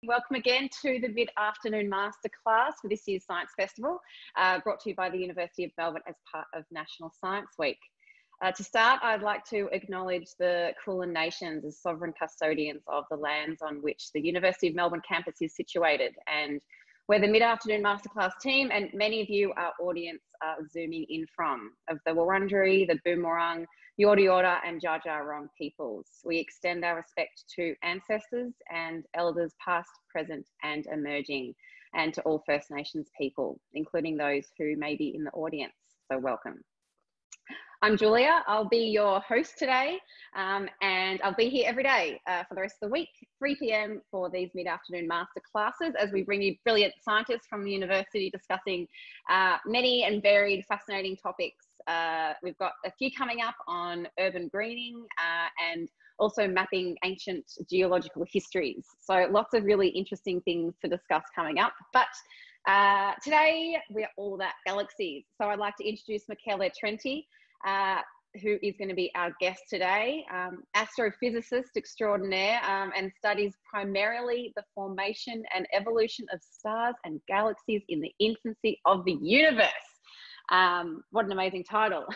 Welcome again to the Mid-Afternoon Masterclass for this year's Science Festival, brought to you by the University of Melbourne as part of National Science Week. To start, I'd like to acknowledge the Kulin Nations as sovereign custodians of the lands on which the University of Melbourne campus is situated, and where the Mid-Afternoon Masterclass team and many of you, our audience, are zooming in from, of the Wurundjeri, the Boonwurrung, Yorta Yorta and Dja Dja Wurrung peoples. We extend our respect to ancestors and elders past, present and emerging, and to all First Nations people, including those who may be in the audience. So welcome. I'm Julia, I'll be your host today, and I'll be here every day for the rest of the week, 3 p.m. for these mid-afternoon masterclasses as we bring you brilliant scientists from the university discussing many and varied fascinating topics. We've got a few coming up on urban greening and also mapping ancient geological histories. So lots of really interesting things to discuss coming up. But today we're all about galaxies. So I'd like to introduce Michele Trenti, who is going to be our guest today, astrophysicist extraordinaire, and studies primarily the formation and evolution of stars and galaxies in the infancy of the universe. What an amazing title.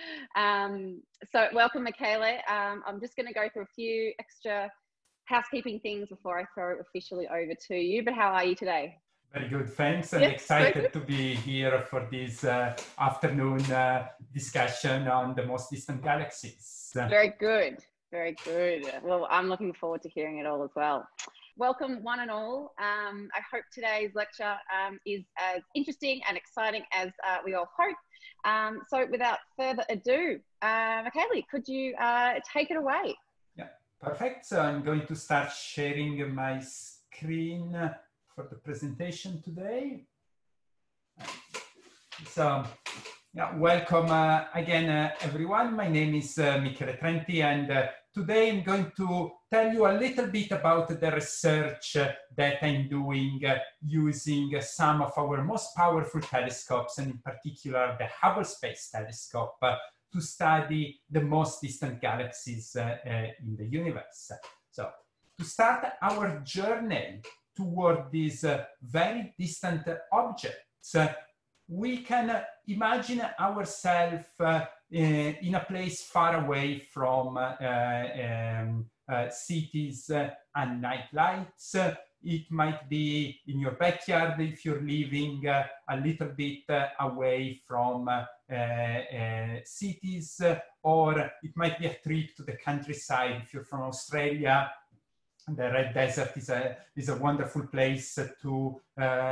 So welcome, Michele. I'm just going to go through a few extra housekeeping things before I throw it officially over to you, but how are you today? Very good, thanks. I'm excited to be here for this afternoon discussion on the most distant galaxies. Very good, very good. Well, I'm looking forward to hearing it all as well. Welcome one and all. I hope today's lecture is as interesting and exciting as we all hope. So without further ado, Michele, could you take it away? Yeah, perfect. So I'm going to start sharing my screen for the presentation today. So, yeah, welcome again, everyone. My name is Michele Trenti, and today I'm going to tell you a little bit about the research that I'm doing using some of our most powerful telescopes, and in particular the Hubble Space Telescope, to study the most distant galaxies in the universe. So, to start our journey toward these very distant objects, we can imagine ourselves in a place far away from cities and night lights. It might be in your backyard if you're living a little bit away from cities, or it might be a trip to the countryside if you're from Australia. The Red Desert is a wonderful place to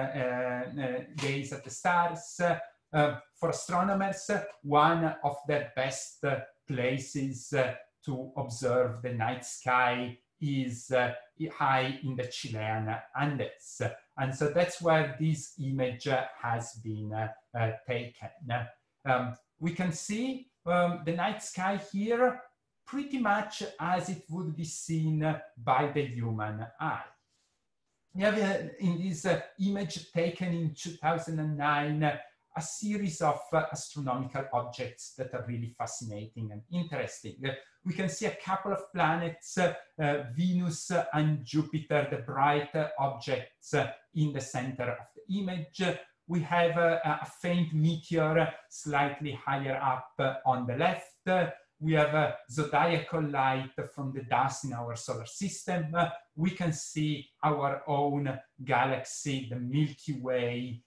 gaze at the stars. For astronomers, one of the best places to observe the night sky is high in the Chilean Andes. And so that's where this image has been taken. We can see the night sky here pretty much as it would be seen by the human eye. We have in this image taken in 2009 a series of astronomical objects that are really fascinating and interesting. We can see a couple of planets, Venus and Jupiter, the bright objects in the center of the image. We have a faint meteor slightly higher up on the left. We have a zodiacal light from the dust in our solar system. We can see our own galaxy, the Milky Way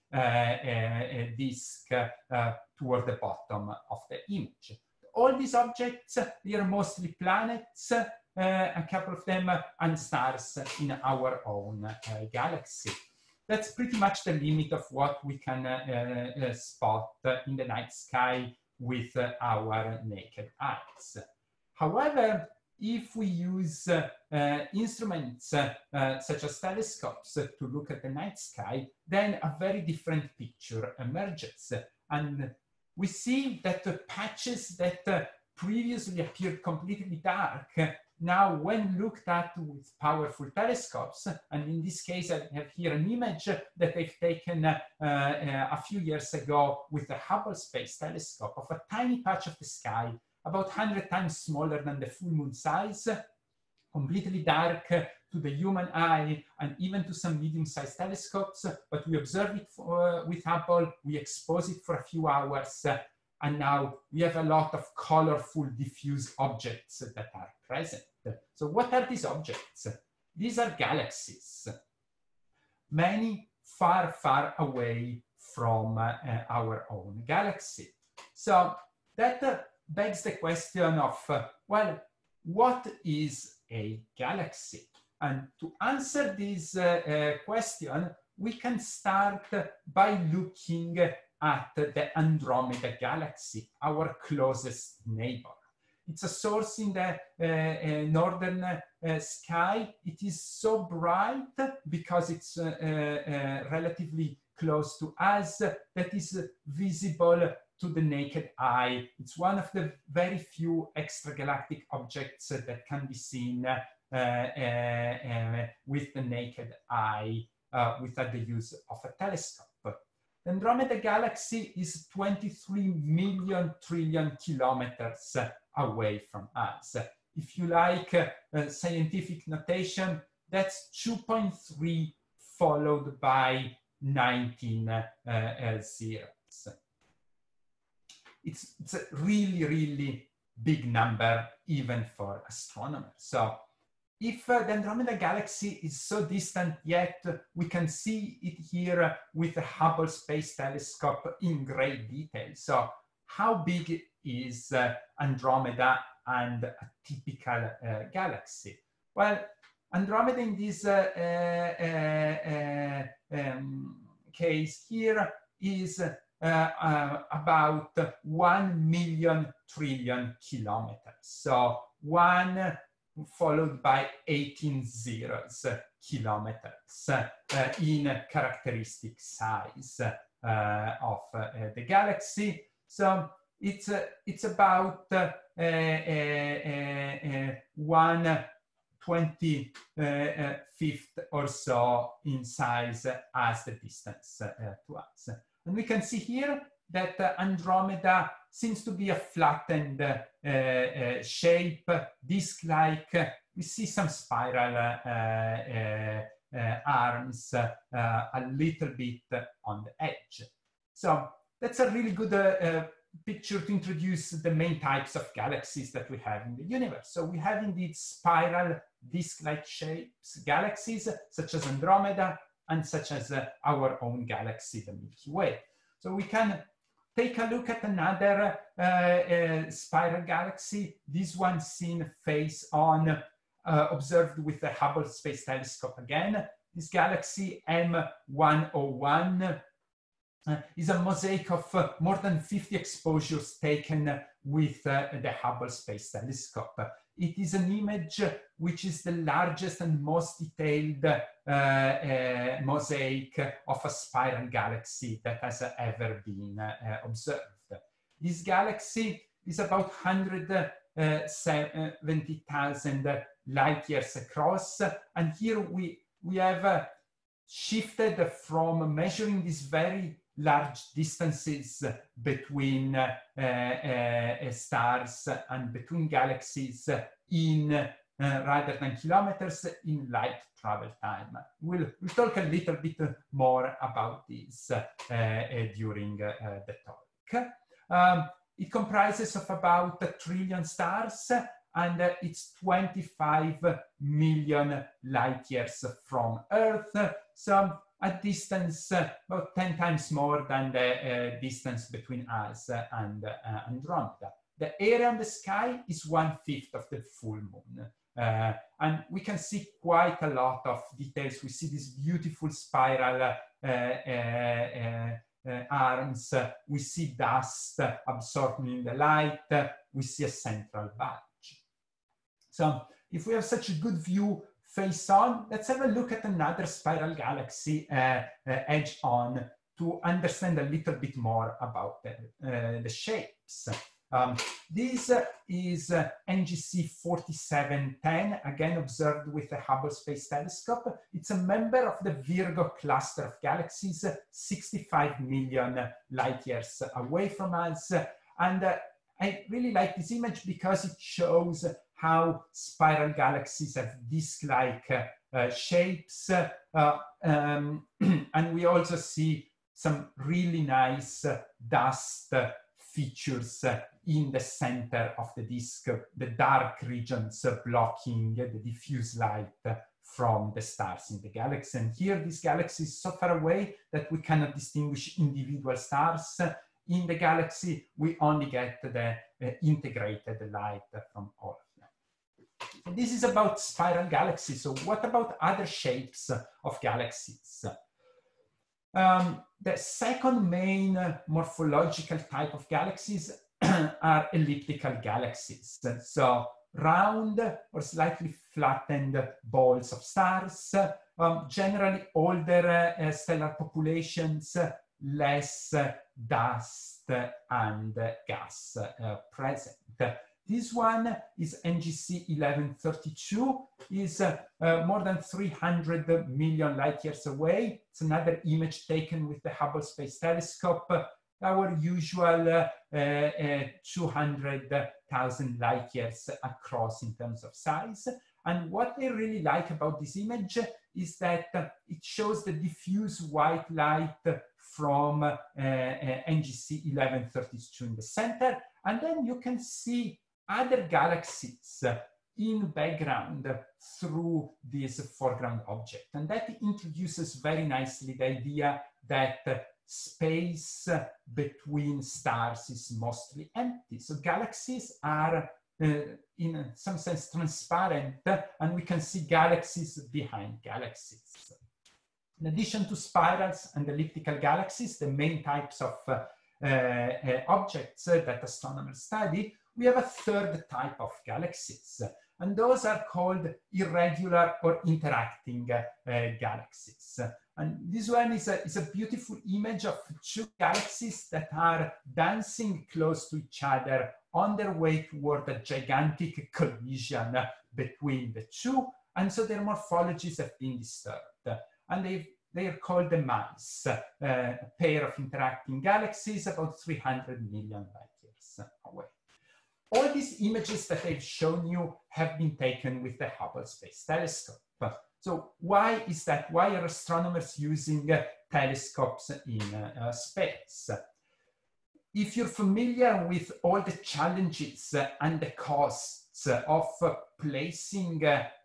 disk toward the bottom of the image. All these objects, they are mostly planets, a couple of them and stars in our own galaxy. That's pretty much the limit of what we can spot in the night sky with our naked eyes. However, if we use instruments such as telescopes to look at the night sky, then a very different picture emerges. And we see that the patches that previously appeared completely dark, now when looked at with powerful telescopes, and in this case I have here an image that I've taken a few years ago with the Hubble Space Telescope of a tiny patch of the sky, about 100 times smaller than the full moon size, completely dark to the human eye and even to some medium-sized telescopes, but we observe it with Hubble, we expose it for a few hours, and now we have a lot of colorful diffuse objects that are present. So what are these objects? These are galaxies, many far, far away from our own galaxy. So that begs the question of, well, what is a galaxy? And to answer this question, we can start by looking at the Andromeda Galaxy, our closest neighbor. It's a source in the northern sky. It is so bright because it's relatively close to us that is visible to the naked eye. It's one of the very few extragalactic objects that can be seen with the naked eye without the use of a telescope. The Andromeda Galaxy is 23 million trillion kilometers away from us. If you like scientific notation, that's 2.3 followed by 19 zeros. It's a really, really big number even for astronomers. So if the Andromeda Galaxy is so distant, yet we can see it here with the Hubble Space Telescope in great detail. So how big is Andromeda and a typical galaxy? Well, Andromeda in this case here is about 1 million trillion kilometers. So 1 followed by 18 zeros kilometers in characteristic size of the galaxy. So it's about 1/25 or so in size as the distance to us. And we can see here that Andromeda seems to be a flattened shape, disc-like. We see some spiral arms a little bit on the edge. So that's a really good picture to introduce the main types of galaxies that we have in the universe. So we have indeed spiral disc-like shapes, galaxies such as Andromeda and such as our own galaxy, the Milky Way. So we can take a look at another spiral galaxy, this one seen face on, observed with the Hubble Space Telescope again. This galaxy M101 is a mosaic of more than 50 exposures taken with the Hubble Space Telescope. It is an image which is the largest and most detailed mosaic of a spiral galaxy that has ever been observed. This galaxy is about 170,000 light years across, and here we have shifted from measuring these very large distances between stars and between galaxies in rather than kilometers, in light travel time. We'll talk a little bit more about this during the talk. It comprises of about 1 trillion stars, and it's 25 million light years from Earth. So a distance about 10 times more than the distance between us and Andromeda. The area on the sky is 1/5 of the full moon. And we can see quite a lot of details. We see these beautiful spiral arms. We see dust absorbing the light. We see a central bulge. So if we have such a good view face on, let's have a look at another spiral galaxy edge on to understand a little bit more about the shapes. This is NGC 4710, again observed with the Hubble Space Telescope. It's a member of the Virgo cluster of galaxies, 65 million light years away from us. And I really like this image because it shows how spiral galaxies have disc-like shapes. And we also see some really nice dust features in the center of the disk, the dark regions blocking the diffuse light from the stars in the galaxy. And here, this galaxy is so far away that we cannot distinguish individual stars. In the galaxy, we only get the integrated light from all of them. And this is about spiral galaxies. So what about other shapes of galaxies? The second main morphological type of galaxies are elliptical galaxies. So round or slightly flattened balls of stars, generally older stellar populations, less dust and gas present. This one is NGC 1132, is more than 300 million light years away. It's another image taken with the Hubble Space Telescope, our usual 200,000 light years across in terms of size. And what I really like about this image is that it shows the diffuse white light from NGC 1132 in the center. And then you can see other galaxies in background through this foreground object. And that introduces very nicely the idea that space between stars is mostly empty. So galaxies are in some sense transparent, and we can see galaxies behind galaxies. In addition to spirals and elliptical galaxies, the main types of objects that astronomers study, we have a third type of galaxies, and those are called irregular or interacting galaxies. And this one is a beautiful image of two galaxies that are dancing close to each other on their way toward a gigantic collision between the two. And so their morphologies have been disturbed. And they are called the mice, a pair of interacting galaxies about 300 million light years away. All these images that I've shown you have been taken with the Hubble Space Telescope. So why is that? Why are astronomers using telescopes in space? If you're familiar with all the challenges and the costs of placing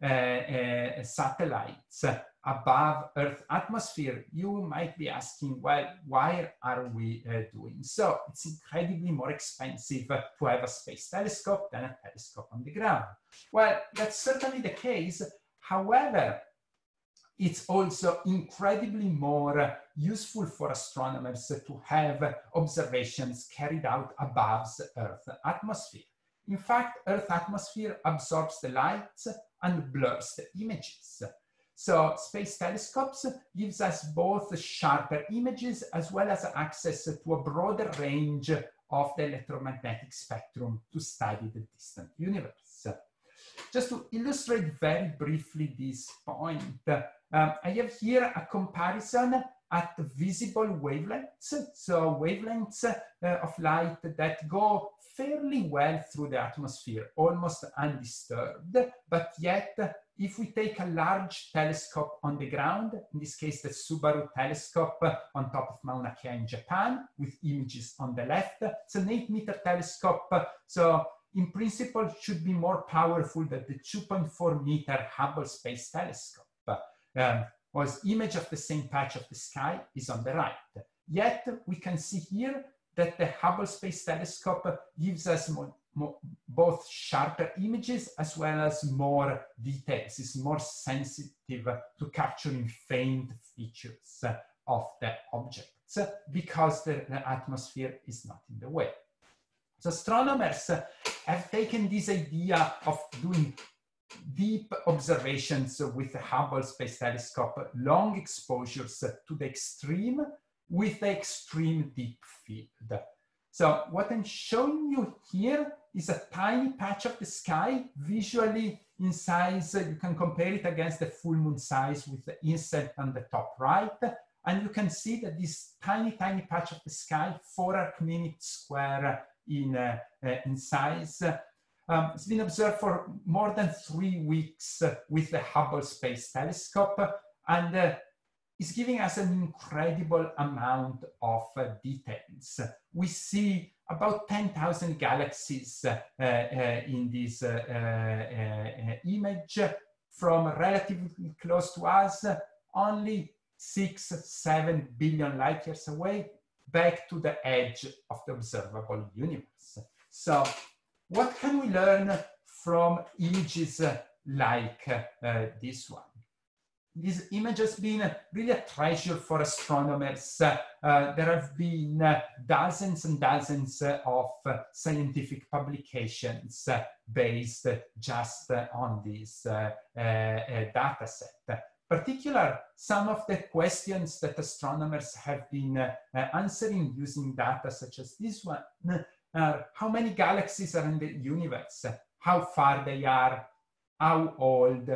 satellites above Earth's atmosphere, you might be asking, well, why are we doing so? It's incredibly more expensive to have a space telescope than a telescope on the ground. Well, that's certainly the case. However, it's also incredibly more useful for astronomers to have observations carried out above the Earth's atmosphere. In fact, Earth's atmosphere absorbs the light and blurs the images. So space telescopes gives us both sharper images as well as access to a broader range of the electromagnetic spectrum to study the distant universe. Just to illustrate very briefly this point, I have here a comparison at visible wavelengths, so wavelengths of light that go fairly well through the atmosphere, almost undisturbed, but yet if we take a large telescope on the ground, in this case the Subaru telescope on top of Mauna Kea in Japan, with images on the left, it's an 8-meter telescope, so in principle should be more powerful than the 2.4-meter Hubble Space Telescope. Was image of the same patch of the sky is on the right. Yet we can see here that the Hubble Space Telescope gives us both sharper images as well as more details. It's more sensitive to capturing faint features of the objects because the atmosphere is not in the way. So astronomers have taken this idea of doing deep observations with the Hubble Space Telescope, long exposures to the extreme with the extreme deep field. So what I'm showing you here is a tiny patch of the sky, visually in size. You can compare it against the full moon size with the inset on the top right. And you can see that this tiny patch of the sky, 4 arc minutes square in size, It's been observed for more than 3 weeks with the Hubble Space Telescope, and is giving us an incredible amount of details. We see about 10,000 galaxies in this image from relatively close to us, only 6-7 billion light years away, back to the edge of the observable universe. So what can we learn from images like this one? This image has been really a treasure for astronomers. There have been dozens and dozens of scientific publications based just on this data set. Particular, some of the questions that astronomers have been answering using data such as this one are: how many galaxies are in the universe? How far they are? How old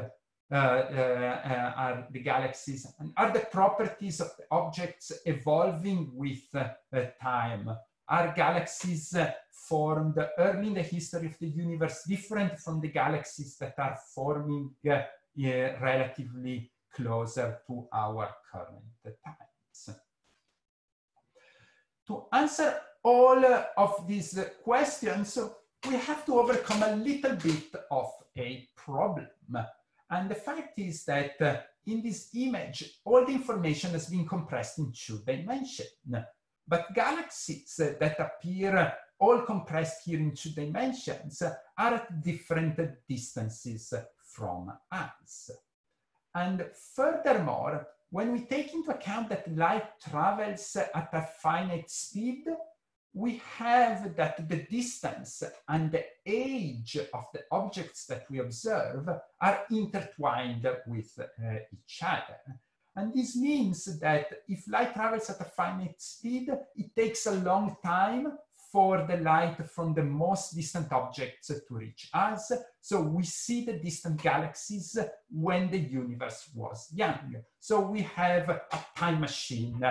are the galaxies? And are the properties of the objects evolving with time? Are galaxies formed early in the history of the universe different from the galaxies that are forming relatively closer to our current times? To answer all of these questions, we have to overcome a little bit of a problem. And the fact is that in this image, all the information has been compressed in 2 dimensions. But galaxies that appear all compressed here in 2 dimensions are at different distances from us. And furthermore, when we take into account that light travels at a finite speed, we have that the distance and the age of the objects that we observe are intertwined with each other. And this means that if light travels at a finite speed, it takes a long time for the light from the most distant objects to reach us. So we see the distant galaxies when the universe was young. So we have a time machine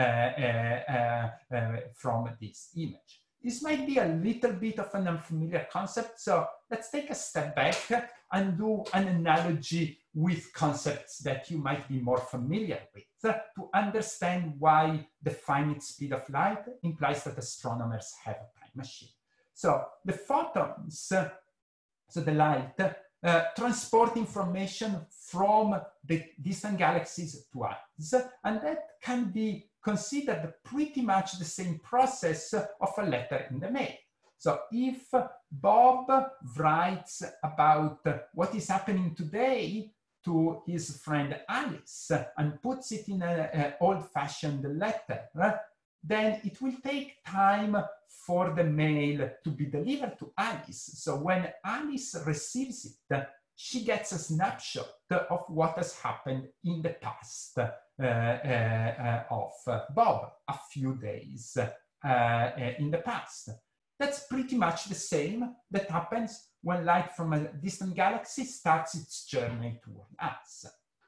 from this image. This might be a little bit of an unfamiliar concept, so let's take a step back and do an analogy with concepts that you might be more familiar with to understand why the finite speed of light implies that astronomers have a time machine. So the photons, so the light, transport information from the distant galaxies to us, and that can be considered pretty much the same process of a letter in the mail. So if Bob writes about what is happening today to his friend Alice and puts it in an old-fashioned letter, then it will take time for the mail to be delivered to Alice. So when Alice receives it, she gets a snapshot of what has happened in the past of Bob, a few days in the past. That's pretty much the same that happens when light from a distant galaxy starts its journey toward us.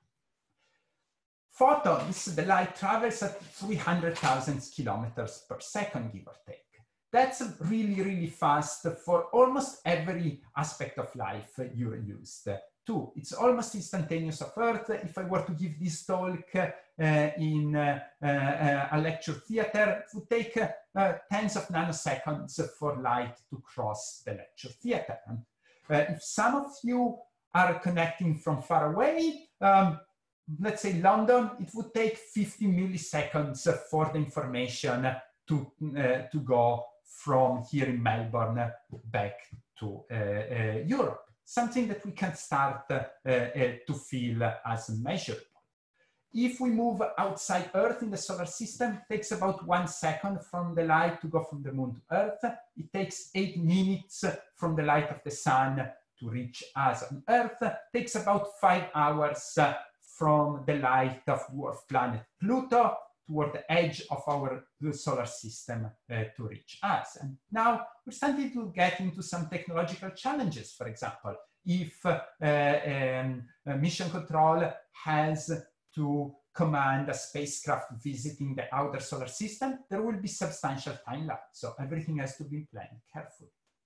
Photons, the light travels at 300,000 kilometers per second, give or take. That's really, really fast for almost every aspect of life you're used to. It's almost instantaneous of Earth. If I were to give this talk in a lecture theater, it would take tens of nanoseconds for light to cross the lecture theater. If some of you are connecting from far away, let's say London, it would take 50 milliseconds for the information to go from here in Melbourne back to Europe, something that we can start to feel as measurable. If we move outside Earth in the solar system, it takes about 1 second from the light to go from the moon to Earth. It takes 8 minutes from the light of the sun to reach us on Earth. It takes about 5 hours from the light of dwarf planet Pluto toward the edge of our solar system to reach us. And now we're starting to get into some technological challenges. For example, if mission control has to command a spacecraft visiting the outer solar system, there will be substantial time lapse. So everything has to be planned carefully.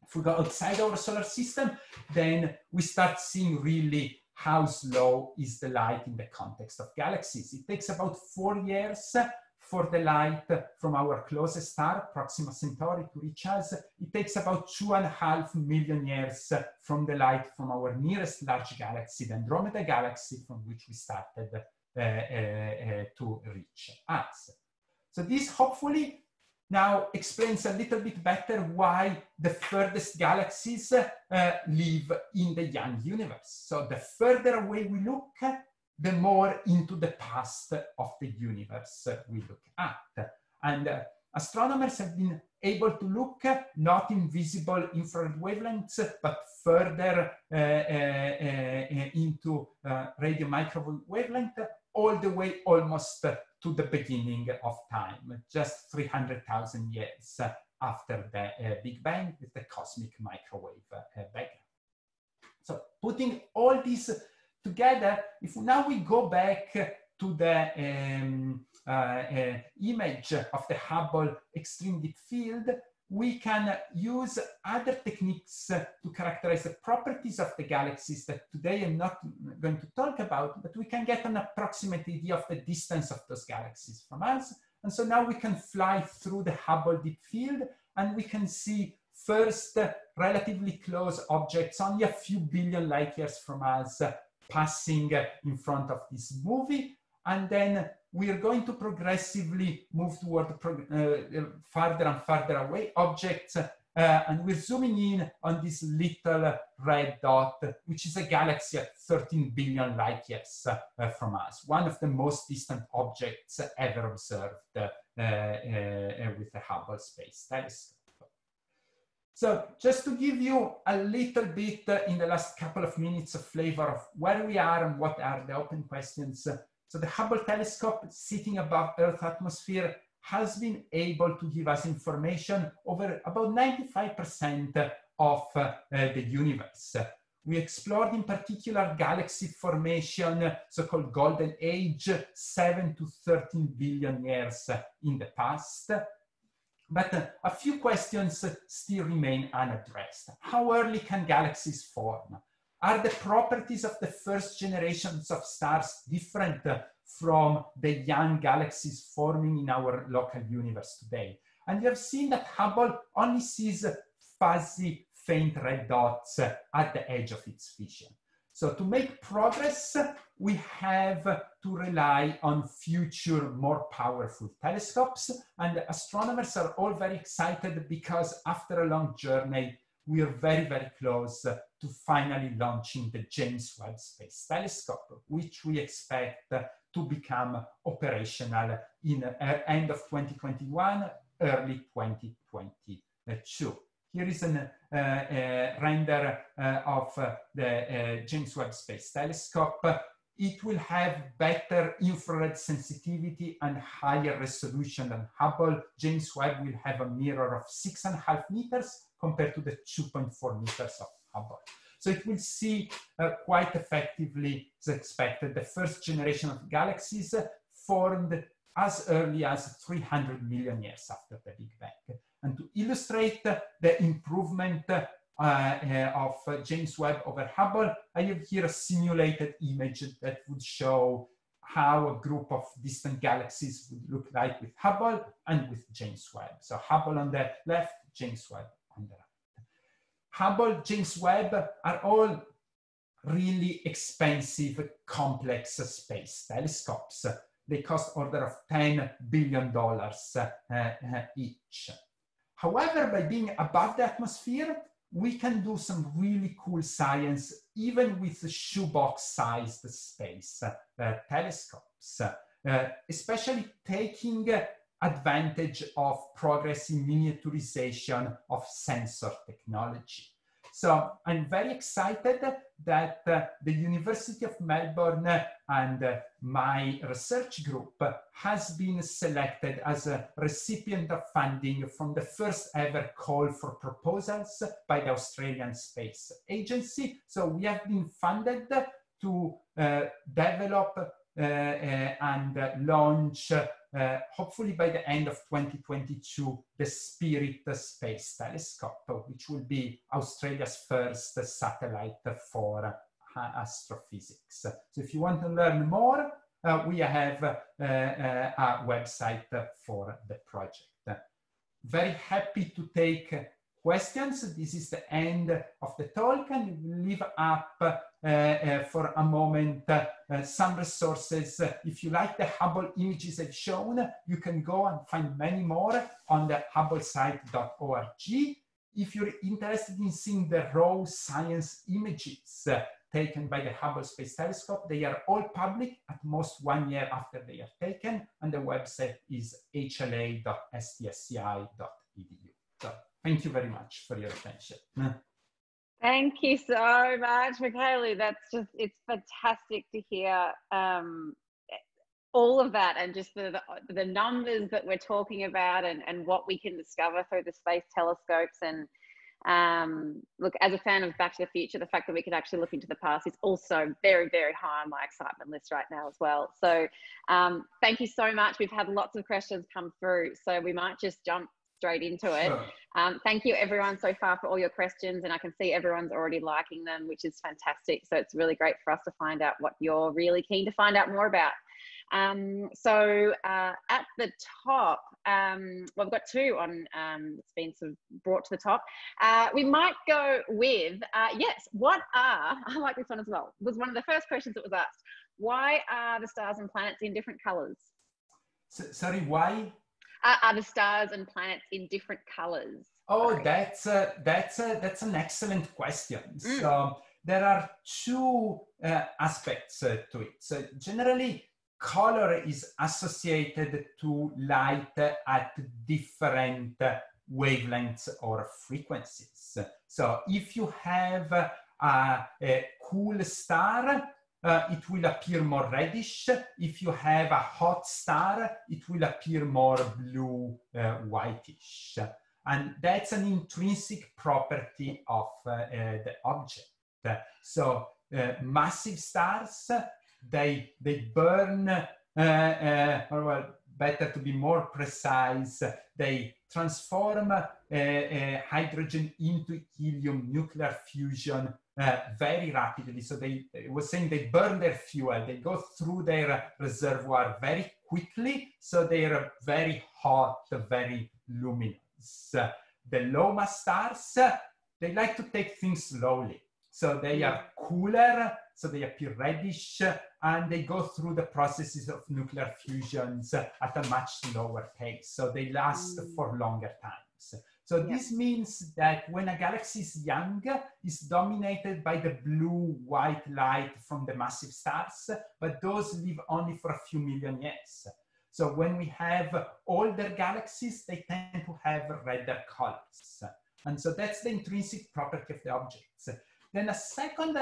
If we go outside our solar system, then we start seeing really how slow is the light in the context of galaxies. It takes about 4 years for the light from our closest star, Proxima Centauri, to reach us. It takes about 2.5 million years from the light from our nearest large galaxy, the Andromeda Galaxy, from which we started to reach us. So this hopefully now explains a little bit better why the furthest galaxies live in the young universe. So the further away we look, the more into the past of the universe we look at. And astronomers have been able to look not in visible infrared wavelengths, but further into radio microwave wavelength, all the way almost to the beginning of time, just 300,000 years after the Big Bang with the cosmic microwave background. So putting all this together, if now we go back to the image of the Hubble extreme deep field, we can use other techniques to characterize the properties of the galaxies that today I'm not going to talk about, but we can get an approximate idea of the distance of those galaxies from us. And so now we can fly through the Hubble deep field and we can see first relatively close objects, only a few billion light years from us, passing in front of this movie. And then we are going to progressively move toward farther and farther away objects. And we're zooming in on this little red dot, which is a galaxy at 13 billion light years from us, one of the most distant objects ever observed with the Hubble Space Telescope. So just to give you a little bit in the last couple of minutes of flavor of where we are and what are the open questions. So the Hubble telescope sitting above Earth's atmosphere has been able to give us information over about 95% of the universe. We explored in particular galaxy formation, so-called golden age, 7 to 13 billion years in the past. But a few questions still remain unaddressed. How early can galaxies form? Are the properties of the first generations of stars different from the young galaxies forming in our local universe today? And we have seen that Hubble only sees fuzzy, faint red dots at the edge of its vision. So to make progress, we have to rely on future, more powerful telescopes. And astronomers are all very excited because after a long journey, we are very, very close to finally launching the James Webb Space Telescope, which we expect to become operational in end of 2021, early 2022. Here is a render of the James Webb Space Telescope. It will have better infrared sensitivity and higher resolution than Hubble. James Webb will have a mirror of 6.5 meters compared to the 2.4 meters of Hubble. So it will see quite effectively, as expected, the first generation of galaxies formed as early as 300 million years after the Big Bang. And to illustrate the improvement of James Webb over Hubble, I have here a simulated image that would show how a group of distant galaxies would look like with Hubble and with James Webb. So Hubble on the left, James Webb on the right. Hubble, James Webb are all really expensive, complex space telescopes. They cost order of $10 billion each. However, by being above the atmosphere, we can do some really cool science, even with shoebox-sized space telescopes, especially taking advantage of progress in miniaturization of sensor technology. So I'm very excited that the University of Melbourne and my research group has been selected as a recipient of funding from the first ever call for proposals by the Australian Space Agency. So we have been funded to develop and launch, hopefully by the end of 2022, the Spirit Space Telescope, which will be Australia's first satellite for astrophysics. So if you want to learn more, we have a website for the project. Very happy to take questions. This is the end of the talk, and we'll leave up for a moment some resources. If you like the Hubble images I've shown, you can go and find many more on the hubblesite.org. If you're interested in seeing the raw science images taken by the Hubble Space Telescope, they are all public at most 1 year after they are taken, and the website is hla.stsci.edu. So thank you very much for your attention. Thank you so much, Michele. It's fantastic to hear all of that, and just the numbers that we're talking about, and what we can discover through the space telescopes. And look, as a fan of Back to the Future, the fact that we can actually look into the past is also very, very high on my excitement list right now as well. So thank you so much. We've had lots of questions come through, so we might just jump straight into it. Sure. Thank you everyone so far for all your questions, and I can see everyone's already liking them, which is fantastic. So it's really great for us to find out what you're really keen to find out more about. So at the top, well, we've got two on, it's been sort of brought to the top. We might go with, yes, what are, I like this one as well, was one of the first questions that was asked. Why are the stars and planets in different colors? Sorry, why? Are the stars and planets in different colors? Oh, sorry. that's an excellent question. So there are two aspects to it. So generally, color is associated to light at different wavelengths or frequencies. So if you have a cool star, it will appear more reddish. If you have a hot star, it will appear more blue, whitish. And that's an intrinsic property of the object. So massive stars, they burn, or well, better to be more precise, they transform hydrogen into helium, nuclear fusion, very rapidly. So they was saying they burn their fuel, they go through their reservoir very quickly, so they are very hot, very luminous. The low mass stars, they like to take things slowly. So they are cooler, so they appear reddish, and they go through the processes of nuclear fusions at a much slower pace. So they last for longer times. So this means that when a galaxy is young, it's dominated by the blue-white light from the massive stars, but those live only for a few million years. So when we have older galaxies, they tend to have redder colors. And so that's the intrinsic property of the objects. Then a second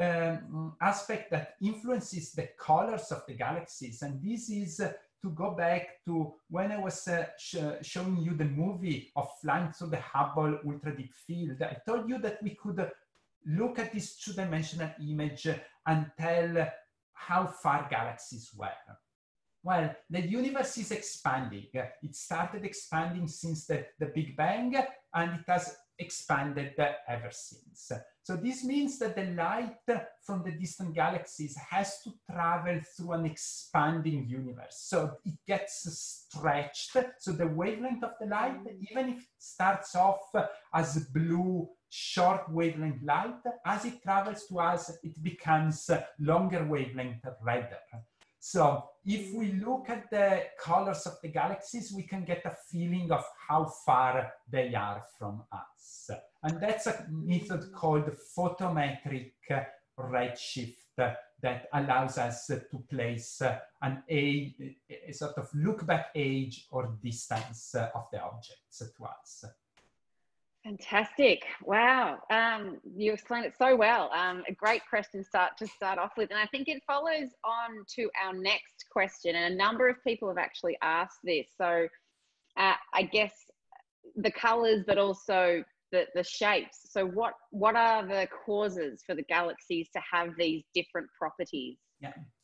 aspect that influences the colors of the galaxies, and this is to go back to when I was showing you the movie of flying through the Hubble Ultra Deep Field. I told you that we could look at this two-dimensional image and tell how far galaxies were. Well, the universe is expanding. It started expanding since the Big Bang, and it has expanded ever since. So this means that the light from the distant galaxies has to travel through an expanding universe. So it gets stretched. So the wavelength of the light, even if it starts off as blue, short wavelength light, as it travels to us, it becomes longer wavelength, redder. So if we look at the colors of the galaxies, we can get a feeling of how far they are from us. And that's a method called photometric redshift that allows us to place a sort of look-back age or distance of the objects to us. Fantastic. Wow. You explained it so well. A great question to start off with. And I think it follows on to our next question. And a number of people have actually asked this. So I guess the colors, but also the shapes. So what are the causes for the galaxies to have these different properties? Yeah.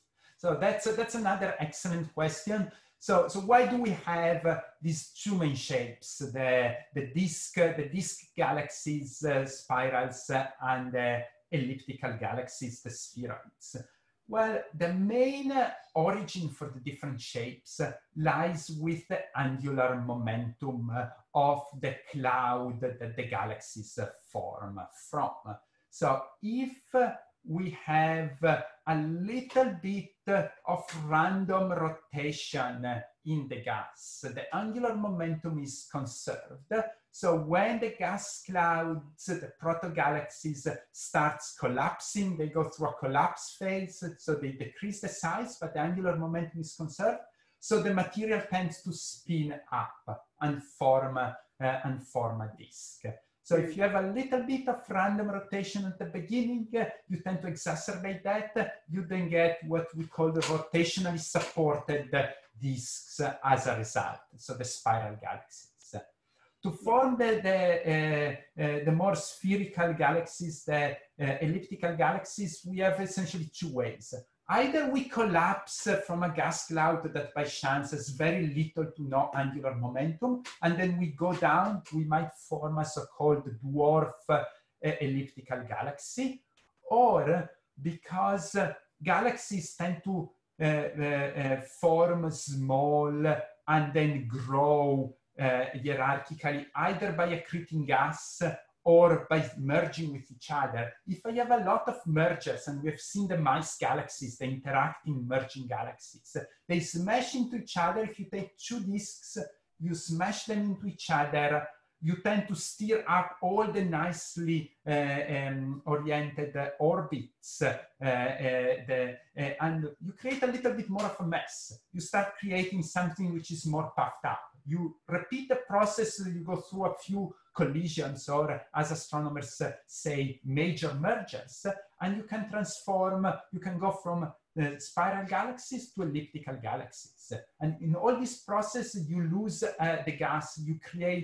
So that's another excellent question. So why do we have these two main shapes, the disk galaxies, spirals, and the elliptical galaxies, the spheroids? Well, the main origin for the different shapes lies with the angular momentum of the cloud that the galaxies form from. So if we have a little bit of random rotation in the gas, the angular momentum is conserved. So when the gas clouds, the proto-galaxies starts collapsing, they go through a collapse phase, so they decrease the size, but the angular momentum is conserved. So the material tends to spin up and form a disk. So if you have a little bit of random rotation at the beginning, you tend to exacerbate that. You then get what we call the rotationally supported disks as a result, so the spiral galaxies. To form the more spherical galaxies, the elliptical galaxies, we have essentially two ways. Either we collapse from a gas cloud that by chance has very little to no angular momentum, and then we go down, we might form a so-called dwarf elliptical galaxy, or because galaxies tend to form small and then grow hierarchically, either by accreting gas or by merging with each other. If I have a lot of mergers, and we've seen the mice galaxies, the interacting merging galaxies, they smash into each other. If you take two disks, you smash them into each other, you tend to stir up all the nicely oriented orbits, and you create a little bit more of a mess. You start creating something which is more puffed up. You repeat the process, you go through a few collisions, or as astronomers say, major mergers, and you can transform, you can go from spiral galaxies to elliptical galaxies. And in all this process, you lose the gas, you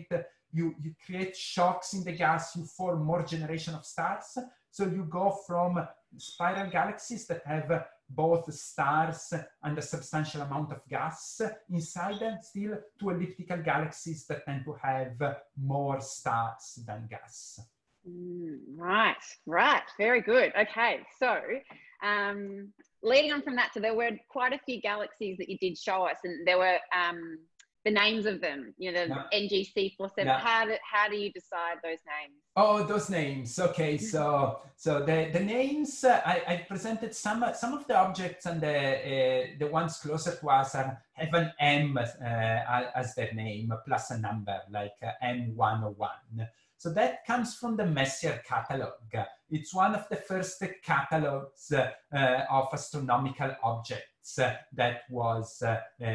create shocks in the gas, you form more generation of stars. So you go from spiral galaxies that have both stars and a substantial amount of gas inside them still, to elliptical galaxies that tend to have more stars than gas. Right, very good. Okay, so leading on from that, so there were quite a few galaxies that you did show us, and there were the names of them, you know, the NGC47. Yeah. How do you decide those names? Oh, those names. Okay, so the names, I presented some of the objects, and the ones closer to us have an M as their name, plus a number like M101. So that comes from the Messier catalog. It's one of the first catalogs of astronomical objects that was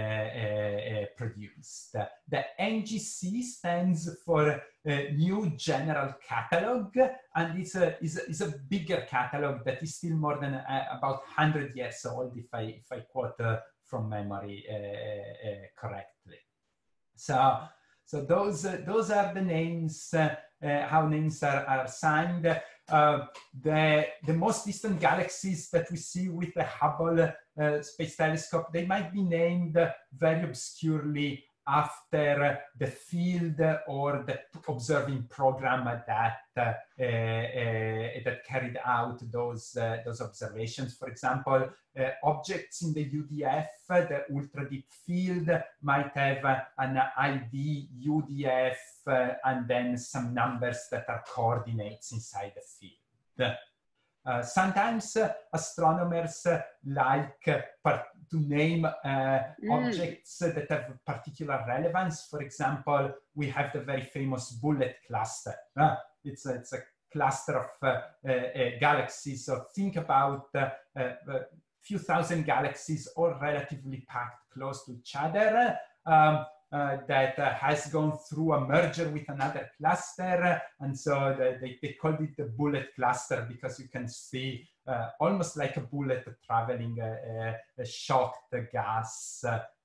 produced. The NGC stands for New General Catalog, and it's a bigger catalog that is still more than about 100 years old, if I quote from memory correctly. So those are the names, how names are assigned. The most distant galaxies that we see with the Hubble Space Telescope, they might be named very obscurely after the field or the observing program that carried out those observations. For example, objects in the UDF, the ultra deep field, might have an ID UDF and then some numbers that are coordinates inside the field. Sometimes astronomers like to name objects that have particular relevance. For example, we have the very famous bullet cluster. It's a cluster of galaxies. So think about a few thousand galaxies all relatively packed close to each other. That has gone through a merger with another cluster, and so they called it the bullet cluster because you can see almost like a bullet traveling a shocked gas,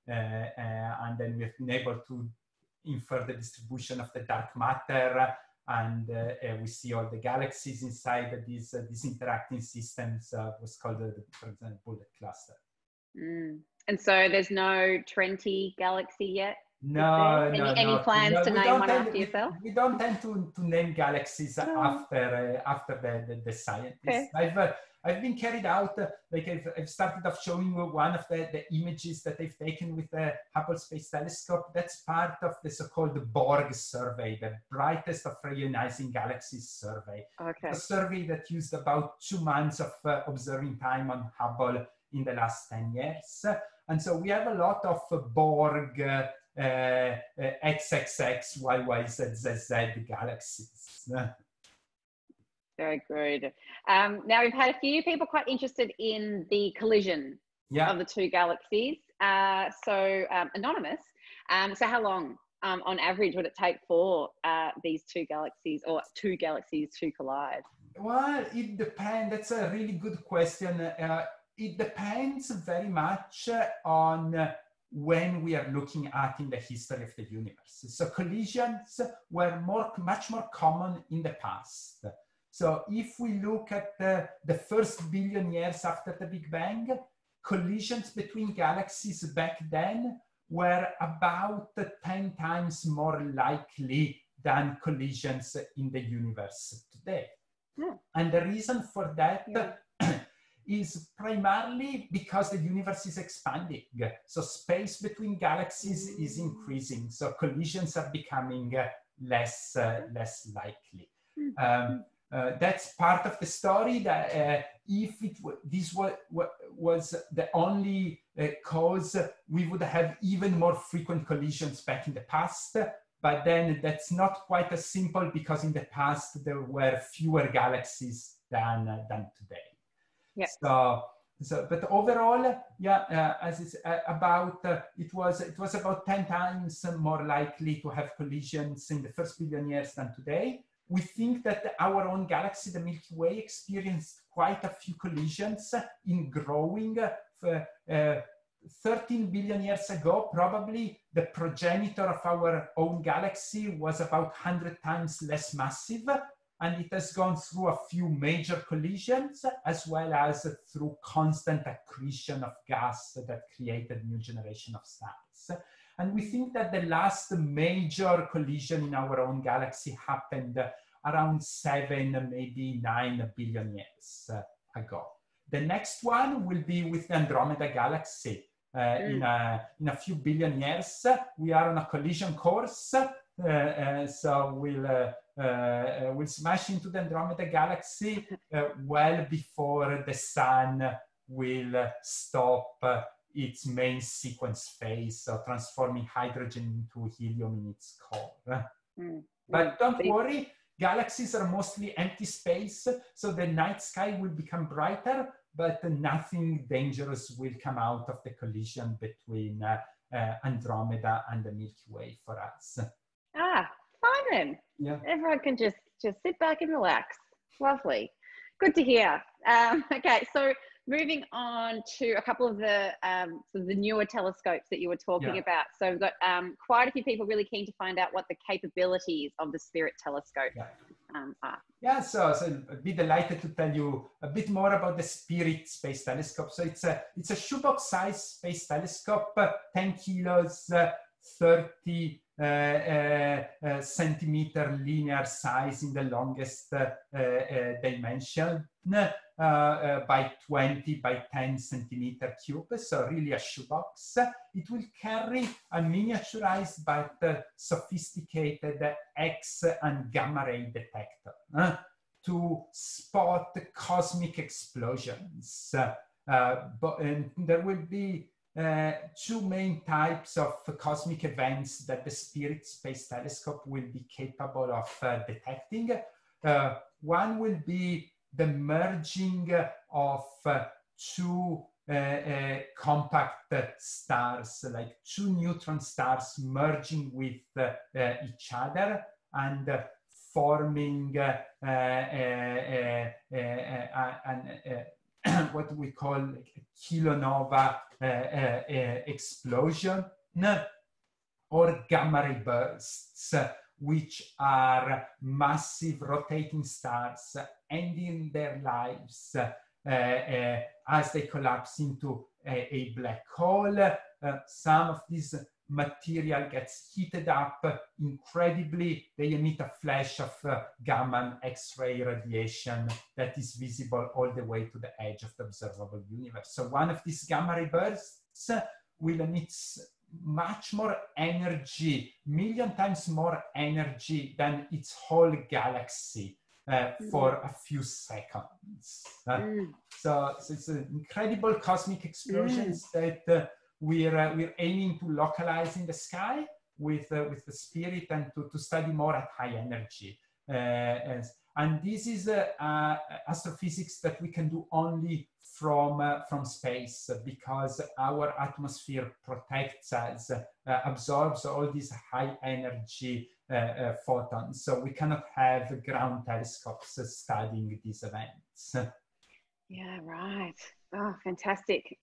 and then we've been able to infer the distribution of the dark matter, and we see all the galaxies inside these interacting systems. Was called, for example, bullet cluster. And so there's no Trenti galaxy yet? No, any plans to name one after yourself? We don't tend to name galaxies after the scientists. Okay. I've been carried out, like I've started off showing you one of the images that they've taken with the Hubble Space Telescope. That's part of the so-called Borg survey, the brightest of ionizing galaxies survey. Okay. A survey that used about 2 months of observing time on Hubble in the last 10 years. And so we have a lot of Borg XXX, YYZZZ galaxies. Very good. Now we've had a few people quite interested in the collision of the two galaxies. Anonymous. So how long, on average, would it take for these two galaxies to collide? Well, it depends. That's a really good question. It depends very much on when we are looking at in the history of the universe. So collisions were much more common in the past. So if we look at the first billion years after the Big Bang, collisions between galaxies back then were about 10 times more likely than collisions in the universe today. And the reason for that is primarily because the universe is expanding. So space between galaxies is increasing. So collisions are becoming less likely. That's part of the story, that if this was the only cause, we would have even more frequent collisions back in the past. But then that's not quite as simple, because in the past there were fewer galaxies than today. Yeah. But overall, as it's it was about 10 times more likely to have collisions in the first billion years than today. We think that our own galaxy, the Milky Way, experienced quite a few collisions in growing. 13 billion years ago, probably the progenitor of our own galaxy was about 100 times less massive, and it has gone through a few major collisions, as well as through constant accretion of gas that created new generation of stars. And we think that the last major collision in our own galaxy happened around 7, maybe 9 billion years ago. The next one will be with the Andromeda galaxy. In a few billion years, we are on a collision course. So we'll smash into the Andromeda galaxy well before the sun will stop its main sequence phase, so transforming hydrogen into helium in its core. But don't worry, galaxies are mostly empty space, so the night sky will become brighter, but nothing dangerous will come out of the collision between Andromeda and the Milky Way for us. Fine then. Yeah. Everyone can just sit back and relax. Lovely. Good to hear. Okay, so moving on to a couple of the newer telescopes that you were talking about. So we've got quite a few people really keen to find out what the capabilities of the Spirit telescope are. Yeah, so I'd be delighted to tell you a bit more about the Spirit Space Telescope. So it's a shoebox-sized space telescope, 10 kilos, 30 centimeter linear size in the longest dimension, by 20 by 10 centimeter cube, so really a shoebox. It will carry a miniaturized but sophisticated X and gamma ray detector to spot cosmic explosions. And there will be two main types of cosmic events that the Spirit Space Telescope will be capable of detecting. One will be the merging of two compact stars, like two neutron stars merging with each other and forming what we call like a kilonova explosion, or gamma ray bursts, which are massive rotating stars ending their lives as they collapse into a black hole. Some of this material gets heated up incredibly. They emit a flash of gamma and X-ray radiation that is visible all the way to the edge of the observable universe. So one of these gamma ray bursts will emit much more energy, million times more energy than its whole galaxy for a few seconds. So it's an incredible cosmic explosions that we're aiming to localize in the sky with the Spirit and to study more at high energy. And this is astrophysics that we can do only from space, because our atmosphere protects us, absorbs all these high energy photons. So we cannot have ground telescopes studying these events. Yeah, right. Oh, fantastic.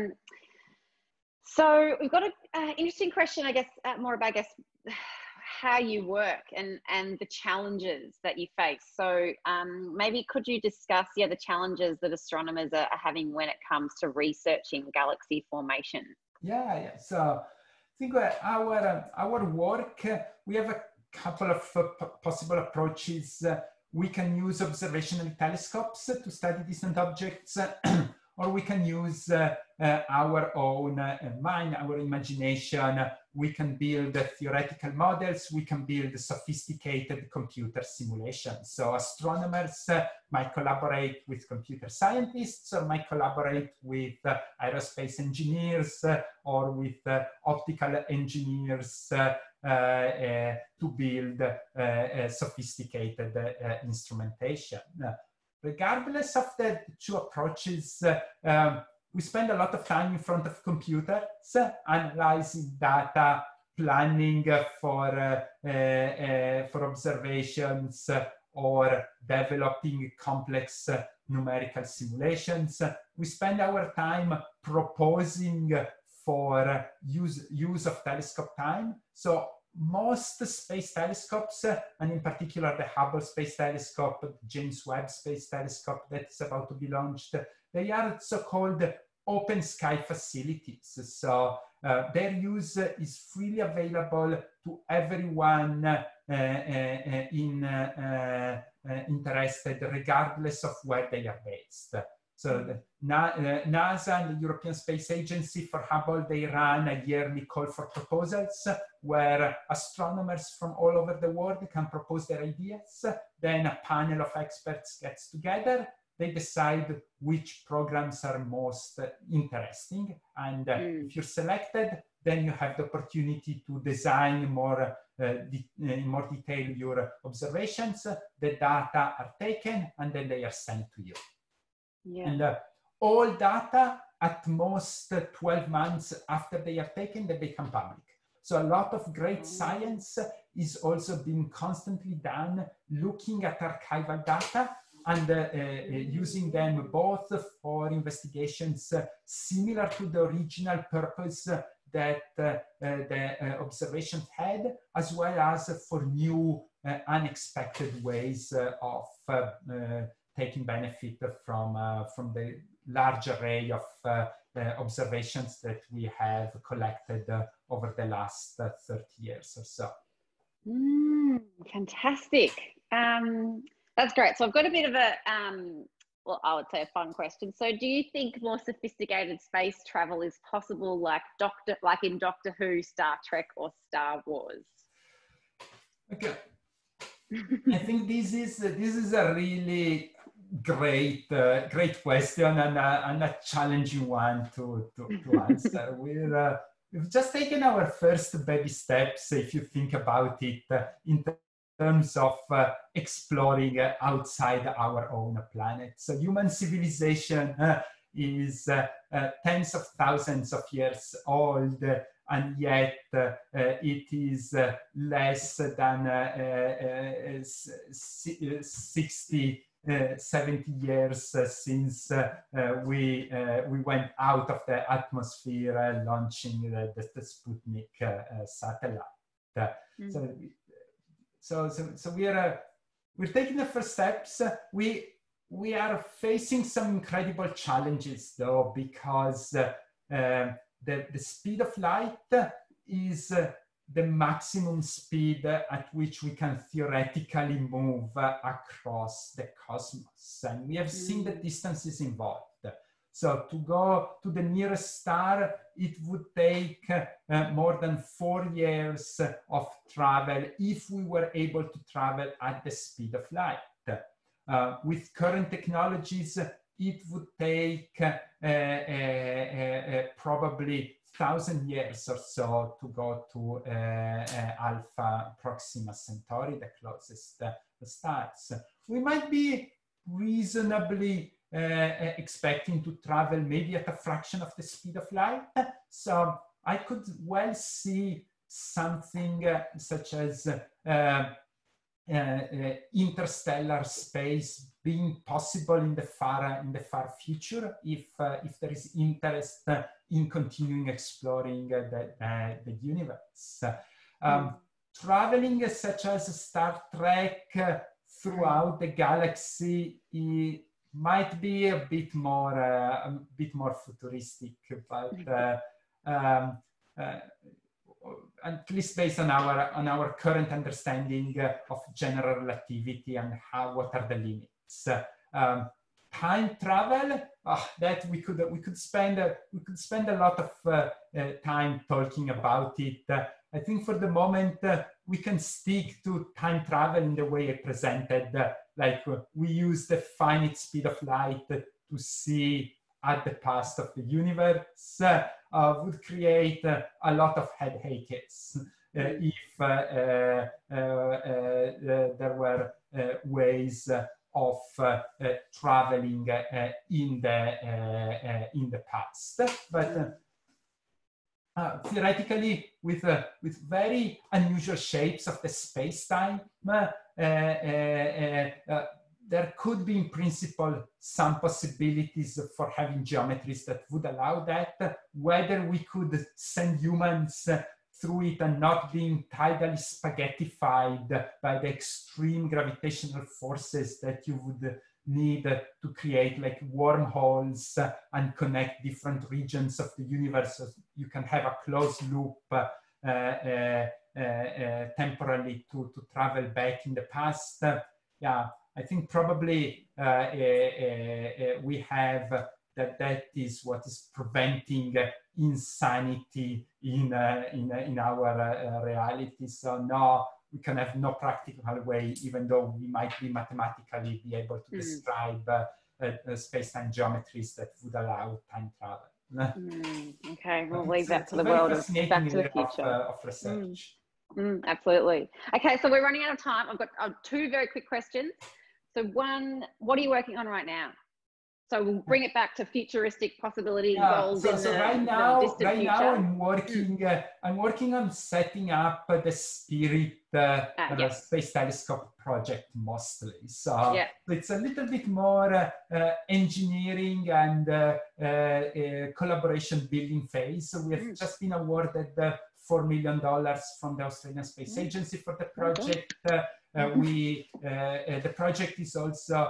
So we've got an interesting question, I guess, more about, how you work and the challenges that you face. So maybe could you discuss, the challenges that astronomers are having when it comes to researching galaxy formation? Yeah. So I think our work, we have a couple of possible approaches. We can use observational telescopes to study distant objects, or we can use our own mind, our imagination. We can build theoretical models. We can build sophisticated computer simulations. So astronomers might collaborate with computer scientists, or might collaborate with aerospace engineers, or with optical engineers to build sophisticated instrumentation. Regardless of the two approaches, we spend a lot of time in front of computers, analyzing data, planning for observations, or developing complex numerical simulations. We spend our time proposing for use of telescope time. So most space telescopes, and in particular the Hubble Space Telescope, the James Webb Space Telescope that is about to be launched, they are so-called open sky facilities. So their use is freely available to everyone interested, regardless of where they are based. So NASA and the European Space Agency for Hubble, they run a yearly call for proposals where astronomers from all over the world can propose their ideas. Then a panel of experts gets together. They decide which programs are most interesting. And if you're selected, then you have the opportunity to design more in more detail your observations. The data are taken and then they are sent to you. Yeah. And all data at most 12 months after they are taken, they become public. So a lot of great science is also being constantly done looking at archival data and using them both for investigations similar to the original purpose that the observations had, as well as for new unexpected ways of taking benefit from the large array of observations that we have collected over the last 30 years or so. Fantastic. That's great. So I've got a bit of a, well, I would say a fun question. So do you think more sophisticated space travel is possible like in Doctor Who, Star Trek, or Star Wars? Okay. I think this is a really great question and a challenging one to answer. We've just taken our first baby steps, if you think about it, in terms of exploring outside our own planet. So human civilization is tens of thousands of years old, and yet it is less than 60, 70 years since we went out of the atmosphere, launching the Sputnik satellite. So we're taking the first steps. We are facing some incredible challenges though, because the speed of light is the maximum speed at which we can theoretically move across the cosmos. And we have seen the distances involved. So to go to the nearest star, it would take more than 4 years of travel if we were able to travel at the speed of light. With current technologies, it would take probably 1,000 years or so to go to Alpha Proxima Centauri, the closest stars. We might be reasonably expecting to travel maybe at a fraction of the speed of light. So I could well see something such as interstellar space being possible in the far future if there is interest in continuing exploring the universe. Traveling such as Star Trek throughout the galaxy might be a bit more futuristic, but at least based on our current understanding of general relativity and what are the limits. Time travel, that we could spend a lot of time talking about it. I think for the moment we can stick to time travel in the way I presented. Like we use the finite speed of light to see at the past of the universe. Would create a lot of headaches if there were ways of traveling in the past. But theoretically, with very unusual shapes of the space-time, there could be, in principle, some possibilities for having geometries that would allow that. Whether we could send humans through it and not being tidally spaghettified by the extreme gravitational forces that you would need to create like wormholes and connect different regions of the universe, so you can have a closed loop temporally to travel back in the past. Yeah, I think probably we have that is what is preventing insanity in our reality. So no, we can have no practical way, even though we might be mathematically be able to describe space-time geometries that would allow time travel. Okay, we'll leave that to the world of Back to the Future. Of research. Absolutely. Okay, so we're running out of time. I've got 2 very quick questions. So one, what are you working on right now? So we'll bring it back to futuristic possibility goals in the right now future. I'm working on setting up the Spirit Space Telescope project mostly. So it's a little bit more engineering and collaboration building phase. So we have just been awarded $4 million from the Australian Space Agency for the project. The project is also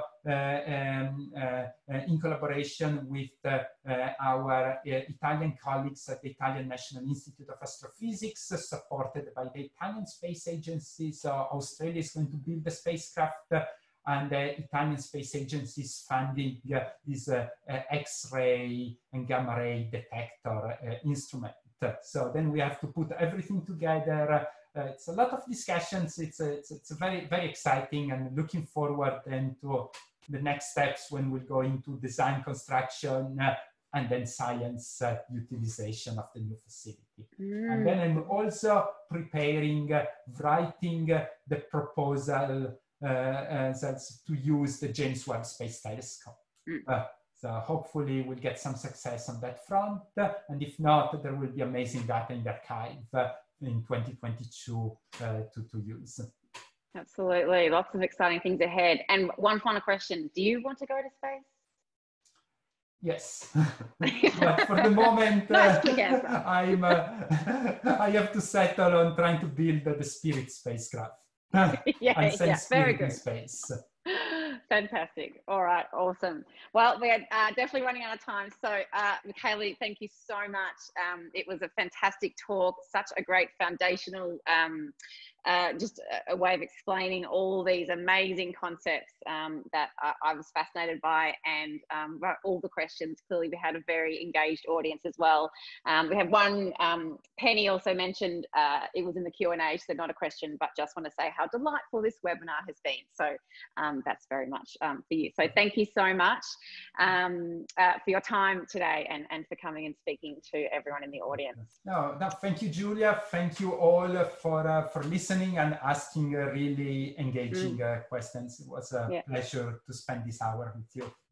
in collaboration with our Italian colleagues at the Italian National Institute of Astrophysics, supported by the Italian Space Agency. So Australia is going to build the spacecraft, and the Italian Space Agency is funding this X-ray and gamma ray detector instrument. So then we have to put everything together. It's a lot of discussions. It's very, very exciting, and looking forward then to the next steps when we go into design, construction, and then science utilization of the new facility. And then I'm also preparing, writing the proposal to use the James Webb Space Telescope. So hopefully we'll get some success on that front. And if not, there will be amazing data in the archive in 2022 to use. Absolutely, lots of exciting things ahead. And one final question, do you want to go to space? Yes, but for the moment, I have to settle on trying to build the Spirit spacecraft. Very good. Space. Fantastic. All right. Awesome. Well, we're definitely running out of time. So, Michele, thank you so much. It was a fantastic talk, such a great foundational, just a way of explaining all these amazing concepts that I was fascinated by, and all the questions. Clearly, we had a very engaged audience as well. We have one, Penny also mentioned, it was in the Q&A, she said not a question, but just want to say how delightful this webinar has been. So that's very much for you. So thank you so much for your time today, and for coming and speaking to everyone in the audience. No, thank you, Julia. Thank you all for listening and asking really engaging questions. It was a pleasure to spend this hour with you.